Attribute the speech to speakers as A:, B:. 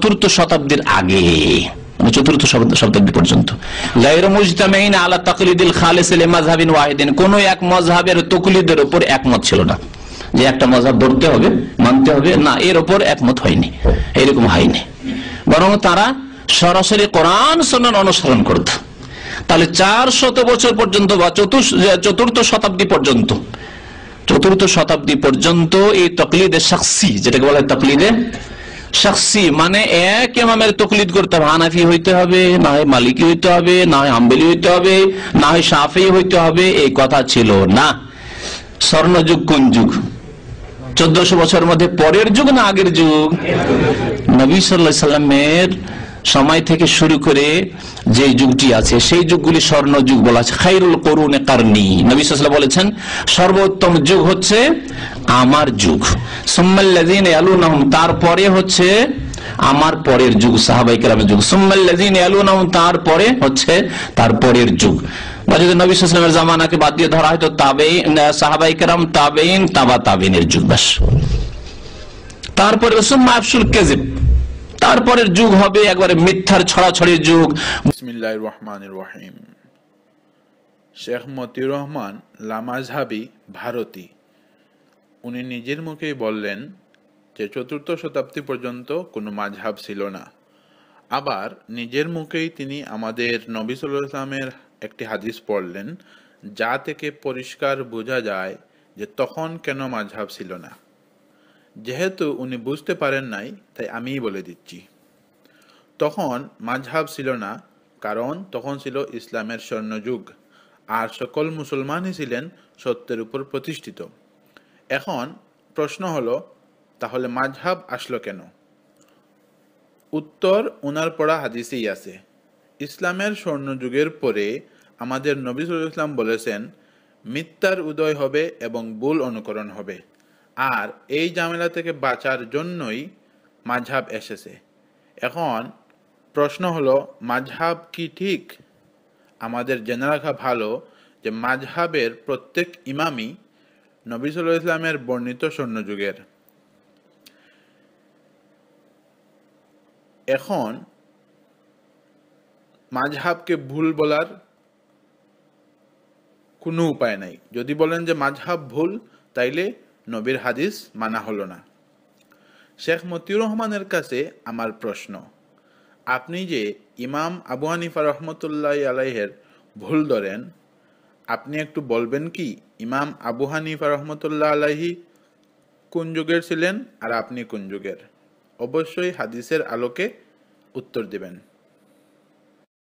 A: চতুর্থ শতাব্দীর আগে, মানে চতুর্থ শতাব্দী পর্যন্ত। গায়রু মুজতামিইন আলা তাকলিদিল খালিস লিমাযহাবিন ওয়াহিদিন, কোন এক মাযহাবের তাকলিদের উপর একমত ছিল না, যে একটা মাযহাব ধরতে হবে, মানতে হবে, না, এর উপর একমত হয়নি, এরকম হয়নি। বরং তারা সরাসরি কোরআন সুন্নাহ অনুসরণ করত। তাহলে 400 বছর পর্যন্ত বা চতুর্থ শতাব্দী পর্যন্ত, চতুর্থ শতাব্দী পর্যন্ত এই তাকলিদে শাখসি, যেটাকে বলা হয় তাকলিদে শাখসি, মানে এক ইমামের তাকলিদ করতে হবে, হানাফি হইতে হবে, না হয় মালিকি হইতে হবে, না হয় হাম্বলি হইতে হবে, না হয় শাফিঈ হইতে হবে, এই কথা ছিল না। স্বর্ণযুগ কোন যুগ? 1400 বছরের মধ্যে পরের যুগ না আগের যুগ? নবী সাল্লাল্লাহু আলাইহি সাল্লামের সময় থেকে শুরু করে যে যুগটি আছে সেই যুগগুলি স্বর্ণ যুগ বলা আছে। খায়রুল কুরুনে কারনি, নবী সাল্লাল্লাহু আলাইহি ওয়াসাল্লাম বলেছেন সর্বোত্তম যুগ হচ্ছে আমার যুগ। সুম্মাল্লাযীনা ইয়ালুনহুম, তারপরে হচ্ছে আমার পরের যুগ, সাহাবায়ে কেরামের যুগ। সুম্মাল্লাযীনা ইয়ালুনহুম, তারপরে হচ্ছে তারপরের যুগ। বা যদি নবী সাল্লাল্লাহু আলাইহি ওয়াসাল্লামের জামানাকে বাদ দিয়ে ধরা হয় তো তাবেঈন, সাহাবায়ে কেরাম, তাবেঈন, তাবা তাবেঈনের যুগ। বাস, তারপরে সুম্মা আফশুল কাযিব, তারপরের যুগ হবে একবারে মিথ্যার ছড়াছড়ির যুগ।
B: বিসমিল্লাহির রহমানির রহিম। শেখ মতিউর রহমান লামাযহাবী ভারতী, উনি নিজের মুখেই বললেন যে চতুর্থ শতাব্দী পর্যন্ত কোনো মাযহাব ছিল না। আবার নিজের মুখেই তিনি আমাদের নবী সাল্লাল্লাহু আলাইহি ওয়াসাল্লামের একটি হাদিস পড়লেন, যা থেকে পরিষ্কার বোঝা যায় যে তখন কেন মাযহাব ছিল না। যেহেতু উনি বুঝতে পারেন নাই, তাই আমিই বলে দিচ্ছি। তখন মাযহাব ছিল না, কারণ তখন ছিল ইসলামের স্বর্ণযুগ, আর সকল মুসলমানই ছিলেন সত্যের উপর প্রতিষ্ঠিত। এখন প্রশ্ন হলো, তাহলে মাযহাব আসলো কেন? উত্তর উনার পড়া হাদিসেই আছে। ইসলামের স্বর্ণযুগের পরে আমাদের নবী সাল্লাল্লাহু আলাইহি ওয়াসাল্লাম বলেছেন, মিথ্যার উদয় হবে এবং ভুল অনুকরণ হবে, আর এই ঝামেলা থেকে বাঁচার জন্যই মাযহাব এসেছে। এখন প্রশ্ন হলো, মাযহাব কি ঠিক? আমাদের জেনে রাখা ভালো যে মাযহাবের প্রত্যেক ইমামই নবী সাল্লাল্লাহু আলাইহি ওয়াসাল্লামের বর্ণিত স্বর্ণযুগের। এখন মাযহাবকে ভুল বলার কোনো উপায় নাই। যদি বলেন যে মাযহাব ভুল, তাইলে নবীর হাদিস মানা হলো না। শেখ মতিউর রহমানের কাছে আমার প্রশ্ন, আপনি যে ইমাম আবু হানিফা রহমতুল্লাহি আলাইহির ভুল ধরেন, আপনি একটু বলবেন কি ইমাম আবু হানিফা রহমতুল্লাহ আলাইহি কোন যুগের ছিলেন আর আপনি কোন যুগের? অবশ্যই হাদিসের আলোকে উত্তর দিবেন।